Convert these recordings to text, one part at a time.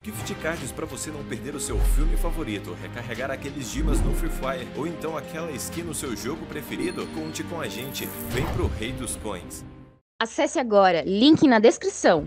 Gift cards para você não perder o seu filme favorito, recarregar aqueles dimas no Free Fire ou então aquela skin no seu jogo preferido? Conte com a gente, vem pro Rei dos Coins. Acesse agora, link na descrição.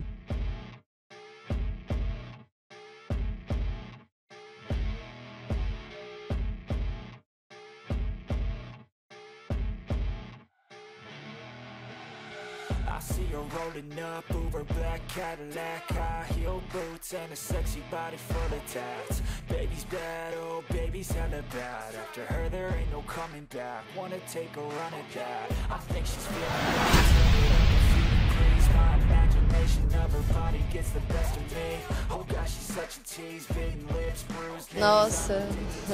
I see her rolling up, Uber black Cadillac, high heel boots and a sexy body full of tats. Baby's bad, oh baby's hella bad. After her there ain't no coming back. Wanna take a run at that? I think she's feeling please. My imagination of her body gets the best of me. Oh gosh, she's such a tease, bitten lips, bruised knees. Nossa.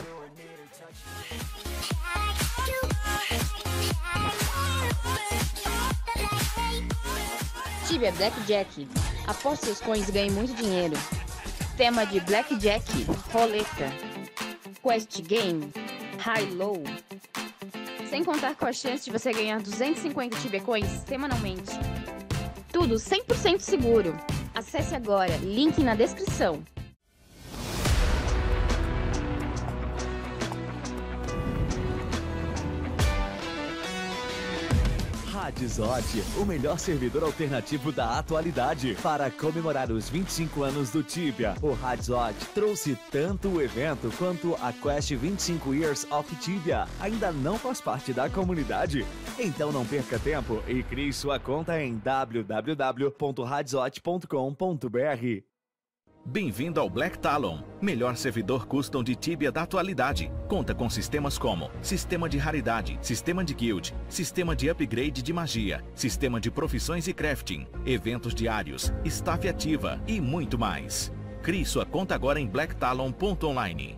Tibia Blackjack. Aposte seus coins e ganhe muito dinheiro. Tema de Blackjack, roleta, Quest Game, High Low. Sem contar com a chance de você ganhar 250 Tibia Coins semanalmente. Tudo 100% seguro. Acesse agora, link na descrição. Radzod, o melhor servidor alternativo da atualidade. Para comemorar os 25 anos do Tibia, o Radzod trouxe tanto o evento quanto a Quest 25 Years of Tibia. Ainda não faz parte da comunidade? Então não perca tempo e crie sua conta em www.radzod.com.br. Bem-vindo ao Black Talon, melhor servidor custom de Tibia da atualidade. Conta com sistemas como sistema de raridade, sistema de guild, sistema de upgrade de magia, sistema de profissões e crafting, eventos diários, staff ativa e muito mais. Crie sua conta agora em blacktalon.online.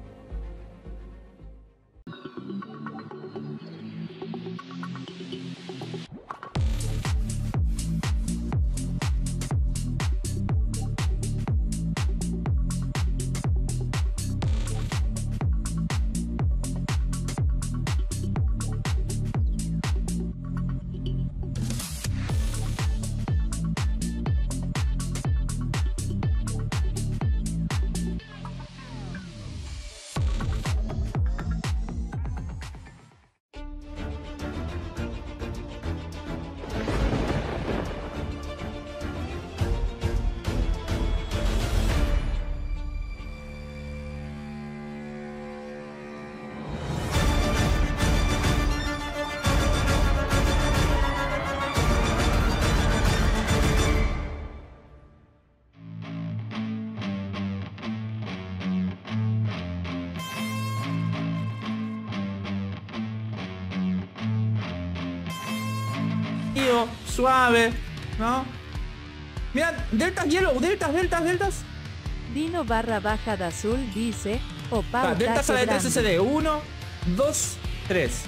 Suave, ¿no? Mira, deltas hielo, deltas. Dino barra baja de azul dice, opa, Deltas a la de SSD, 1, 2, 3.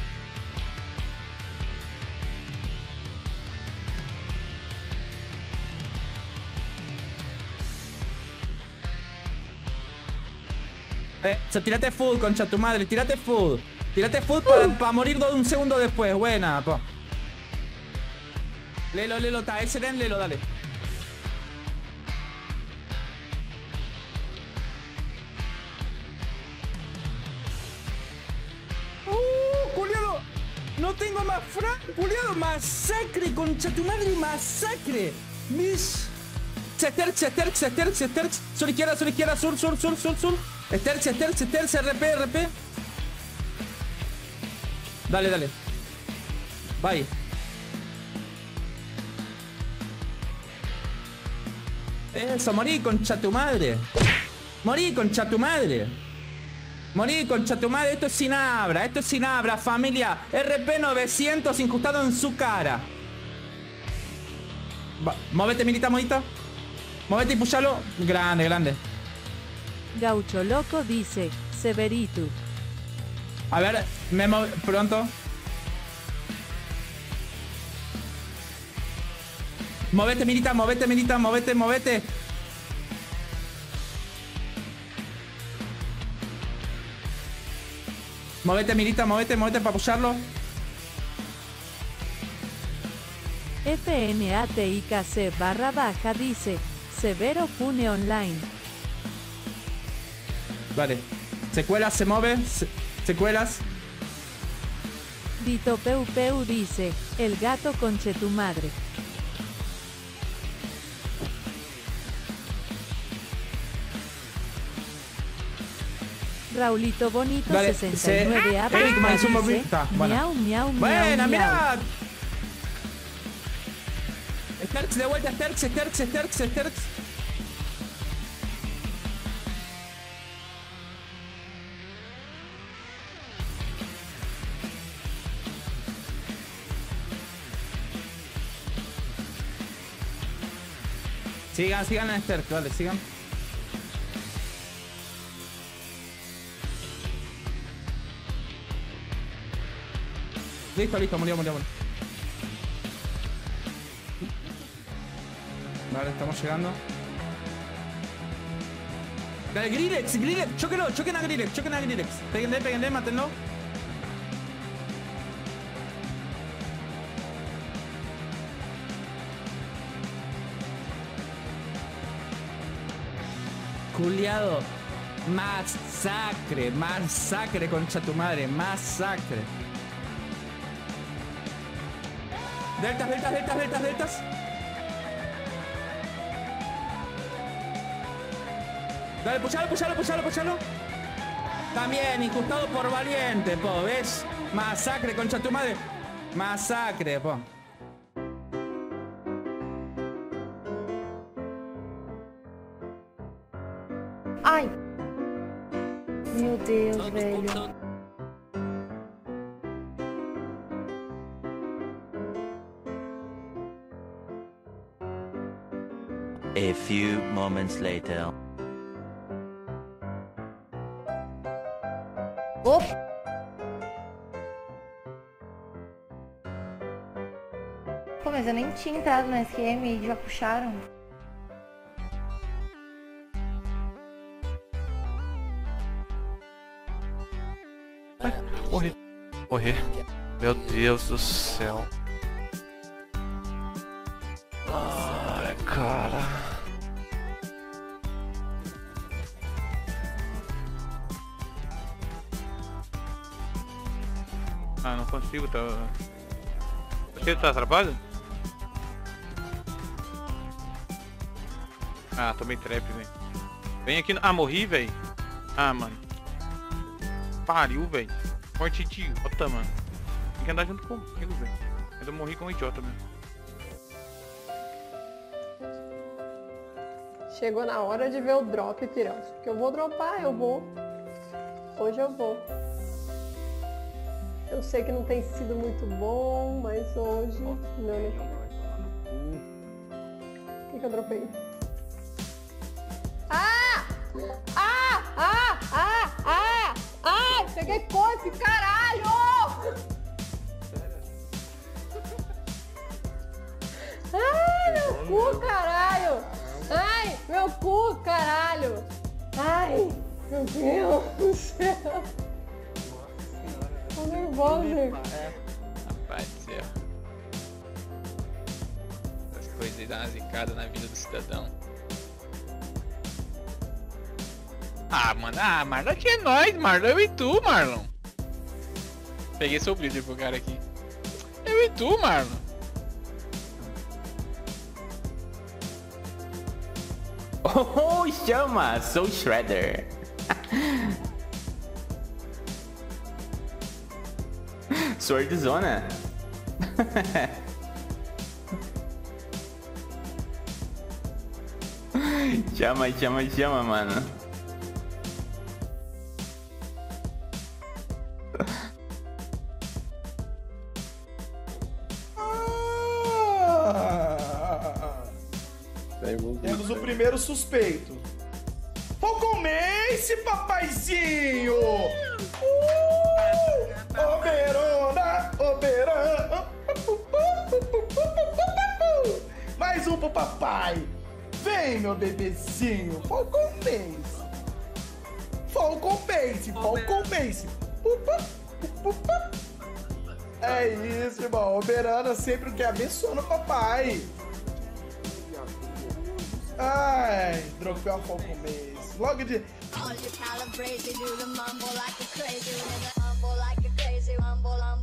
Tirate full, concha tu madre, tirate full. Tirate full para morir un segundo después, buena, po. Lelo, está, ese lelo, dale. ¡Culiado! No tengo más ¡Culiado! ¡Masacre, concha tu madre! ¡Masacre! Mis... Sterx. Sur izquierda, sur. Sterx, RP. Dale. Bye. Eso, morí, concha tu madre. Morí, concha tu madre. Esto es Sinabra, familia. RP 900 incrustado en su cara. Móvete, milita, monita. Móvete y pushalo. Grande. Gaucho Loco dice, Severitu. A ver, pronto. Móvete, milita, móvete. Móvete, milita, móvete para apoyarlo. FNATIKC /baja dice, Severo Pune Online. Vale. Secuelas, se mueve. Secuelas. Dito Peu Peu dice, el gato conche tu madre. Raulito Bonito Vale, 69 Eric Manzuma dice, está, bueno. miau, miau, Buena, miau, mira. Sterks de vuelta, Sterks. Sigan en Sterks, vale, sigan. Listo, murió. Vale, estamos llegando. Dale, Grillex, choquen a Grillex. Péguenle, mátenlo. Culiado. Masacre, concha tu madre, masacre. Deltas. Dale, puchalo. También, incrustado por valiente, po, ¿ves? Masacre, concha tu madre. Masacre, po. Ai! Meu Deus, velho. A few moments later. Opa! Pô, mas eu nem tinha entrado na SM e já puxaram. Morri. Meu Deus do céu. Ai, cara. Ah, não consigo, tá... Você tá atrapalhado? Ah, tomei trap, velho. Vem aqui... Ah, morri, velho. Ah, mano. Pariu, velho. Morte idiota, mano. Tem que andar junto comigo, velho. Eu morri com um idiota mesmo. Chegou na hora de ver o drop, pirão. Porque eu vou dropar, eu vou. Hoje eu vou. Eu sei que não tem sido muito bom, mas hoje... Não, né? O que eu dropei? Ai! Peguei coice, caralho! Ai, meu cu, caralho! Ai, meu cu, caralho! Ai, meu Deus do céu! Tô nervosa. Rapaz do céu. Essas coisas aí dão uma zicada na vida do cidadão. Ah, mano. Ah, Marlon aqui é nóis, Marlon. Eu e tu, Marlon. Peguei seu brilho pro cara aqui. Eu e tu, Marlon. Oh, chama! Sou Shredder. Swordzona. Chama, mano. Temos o primeiro suspeito. Falcon Mace, papaizinho! Oberona! Mais um pro papai! Vem, meu bebezinho! Falcon Mace! É isso, irmão. Oberana sempre o que abençoa no papai. Ai, dropei a Falcon Mace. vlog de... All you calibrated, do the mumble like a crazy, mumble like a crazy, mumble,